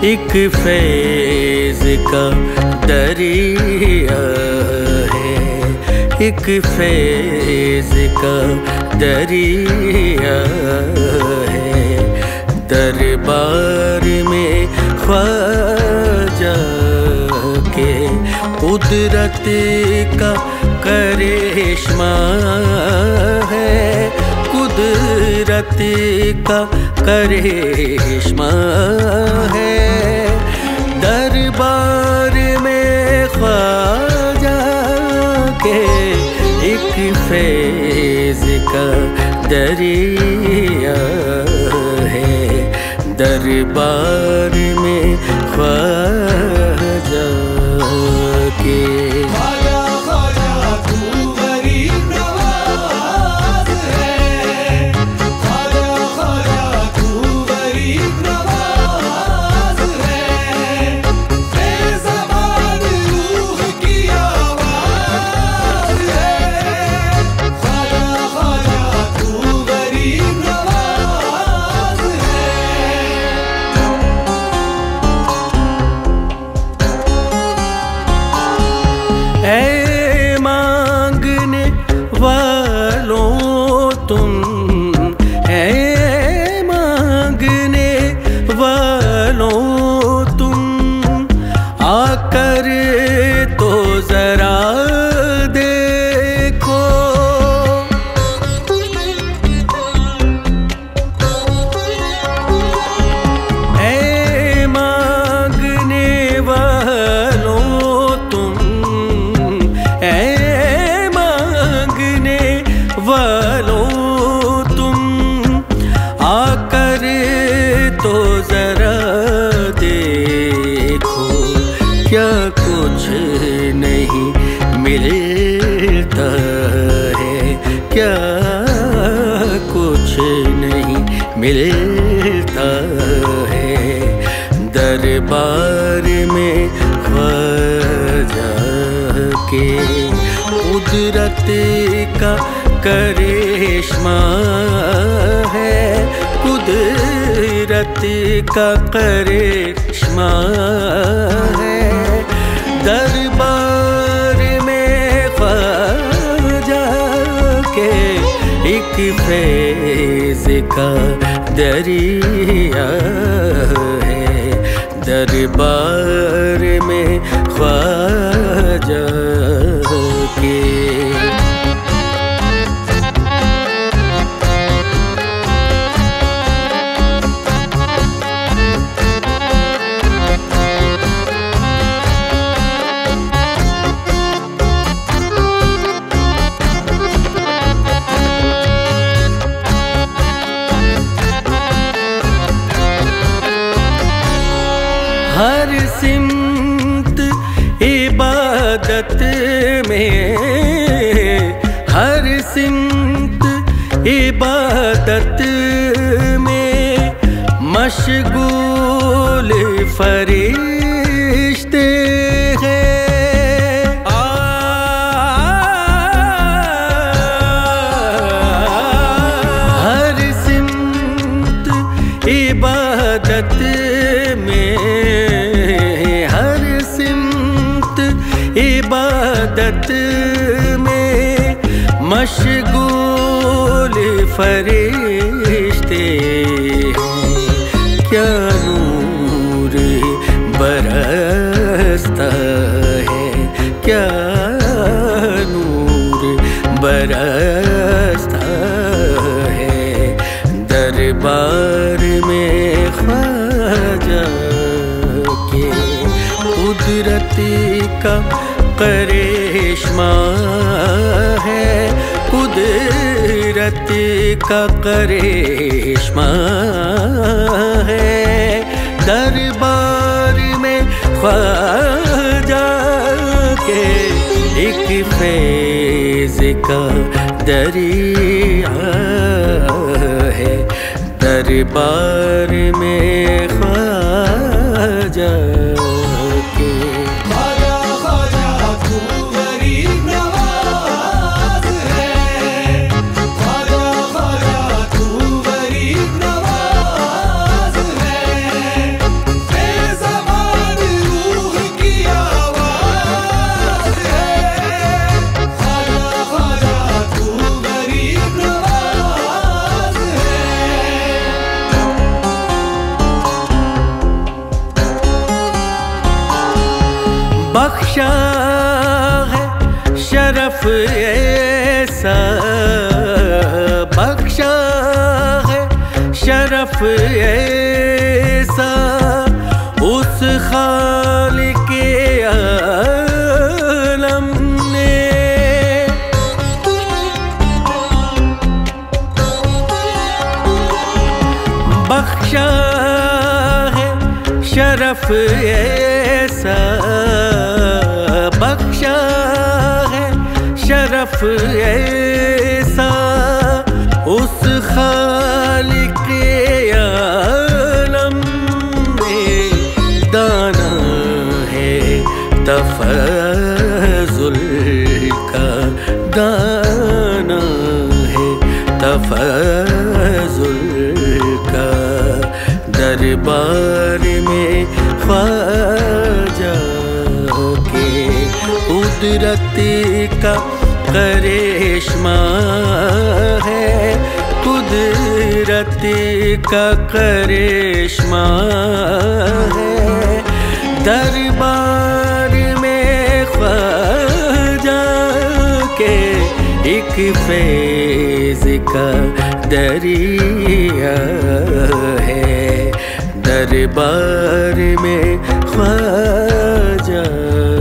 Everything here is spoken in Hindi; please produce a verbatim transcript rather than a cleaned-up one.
एक फैज़ का दरिया है, एक फैज़ का दरिया है। दरबार में ख्वाजा के कुदरत का करिश्मा है, कुदरत का करिश्मा है। दरबार में ख्वाजा के एक फैज़ का दरिया है। दरबार में ख्वाजा के ऐ मांगने वालों तुम, ऐ मांगने वालों तुम, आकर तो जरा देखो। ऐ मांगने वालों वालों तुम, आकर तो जरा देखो। क्या कुछ नहीं मिलता है, क्या कुछ नहीं मिलता है। दरबार में ख्वाजा के कुदरत का करिश्मा है, कुदरत का करिश्मा है। दरबार में ख्वाजा के एक फैज़ का दरिया है। दरबार में ख्वाजा के हर सिमत इबादत में, हर सिमत इबादत में मशगूल फरिश्ते हैं। हर सिमत इबादत में, इबादत में मशगूल फरिश्ते हैं। क्या नूर बरसता है, क्या नूर बरसता है। दरबार में ख्वाजा के कुदरत का करिश्मा है, कुदरत का करिश्मा है। दरबार में ख्वाजा के एक फैज़ का दरिया है। दरबार में ख्वाजा के Is ऐसा बख्शा है, शरफ ऐसा उस खालिक़े आलम ने। बख्शा है शरफ ऐसा, बख्शा है शरफ ऐसा उस खालिक़े आलम ने। दाना है तफ़ज़्ज़ुल का, दाना है तफ़ज़्ज़ुल का। दरबार में ख्वाजा के कुदरत का करिश्मा है, कुदरत का करिश्मा है। दरबार में ख्वाजा के एक फैज़ का दरिया है। दरबार में ख्वाजा